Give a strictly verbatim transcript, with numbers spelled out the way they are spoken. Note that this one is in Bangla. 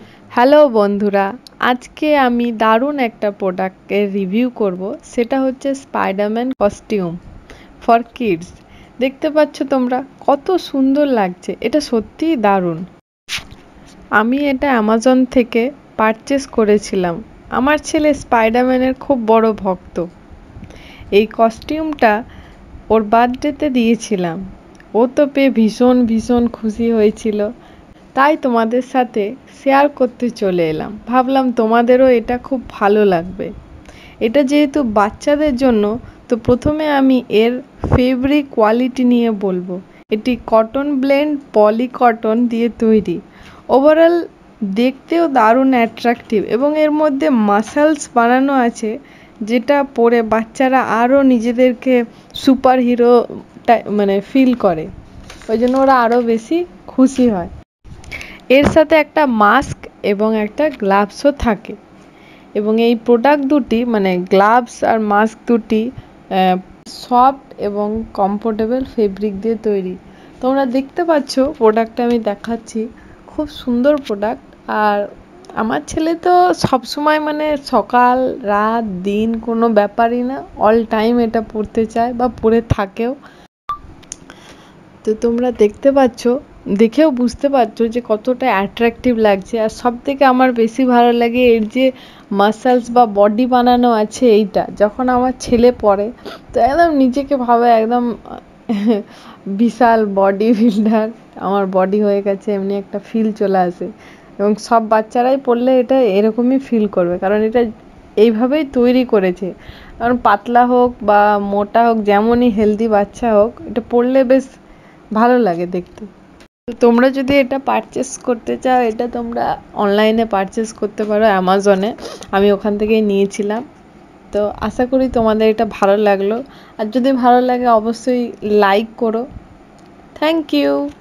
হ্যালো বন্ধুরা, আজকে আমি দারুণ একটা প্রোডাক্টের রিভিউ করব। সেটা হচ্ছে স্পাইডারম্যান কস্টিউম ফর কিডস। দেখতে পাচ্ছ তোমরা কত সুন্দর লাগছে, এটা সত্যিই দারুণ। আমি এটা অ্যামাজন থেকে পারচেস করেছিলাম। আমার ছেলে স্পাইডারম্যানের খুব বড় ভক্ত। এই কস্টিউমটা ওর বার্থডেতে দিয়েছিলাম। ও তো পেয়ে ভীষণ ভীষণ খুশি হয়েছিল, তাই তোমাদের সাথে শেয়ার করতে চলে এলাম। ভাবলাম তোমাদেরও এটা খুব ভালো লাগবে। এটা যেহেতু বাচ্চাদের জন্য, তো প্রথমে আমি এর ফেব্রিক কোয়ালিটি নিয়ে বলবো। এটি কটন ব্লেন্ড পলি কটন দিয়ে তৈরি। ওভারঅল দেখতেও দারুণ অ্যাট্রাকটিভ এবং এর মধ্যে মাসেলস বানানো আছে, যেটা পরে বাচ্চারা আরও নিজেদেরকে সুপার হিরো মানে ফিল করে। ওই জন্য ওরা আরও বেশি খুশি হয়। এর সাথে একটা মাস্ক এবং একটা গ্লাভসও থাকে এবং এই প্রোডাক্ট দুটি মানে গ্লাভস আর মাস্ক দুটি সফট এবং কমফোর্টেবল ফেব্রিক দিয়ে তৈরি। তোমরা দেখতে পাচ্ছ প্রোডাক্টটা আমি দেখাচ্ছি, খুব সুন্দর প্রোডাক্ট। আর আমার ছেলে তো সবসময় মানে সকাল রাত দিন কোনো ব্যাপারই না, অল টাইম এটা পরতে চায় বা পরে থাকেও। তো তোমরা দেখতে পাচ্ছ, দেখেও বুঝতে পারছো যে কতটা অ্যাট্রাকটিভ লাগছে। আর সব থেকে আমার বেশি ভালো লাগে এর যে মাসেলস বা বডি বানানো আছে, এইটা যখন আমার ছেলে পরে তো একদম নিজেকে ভাবে একদম বিশাল বডি বিল্ডার, আমার বডি হয়ে গেছে এমনি একটা ফিল চলে আসে। এবং সব বাচ্চারাই পড়লে এটা এরকমই ফিল করবে, কারণ এটা এইভাবেই তৈরি করেছে। কারণ পাতলা হোক বা মোটা হোক, যেমনই হেলদি বাচ্চা হোক, এটা পরলে বেশ ভালো লাগে দেখতে। তোমরা যদি এটা পারচেস করতে চাও, এটা তোমরা অনলাইনে পারচেস করতে পারো অ্যামাজনে। আমি ওখান থেকেই নিয়েছিলাম। তো আশা করি তোমাদের এটা ভালো লাগলো। আর যদি ভালো লাগে অবশ্যই লাইক করো। Thank you.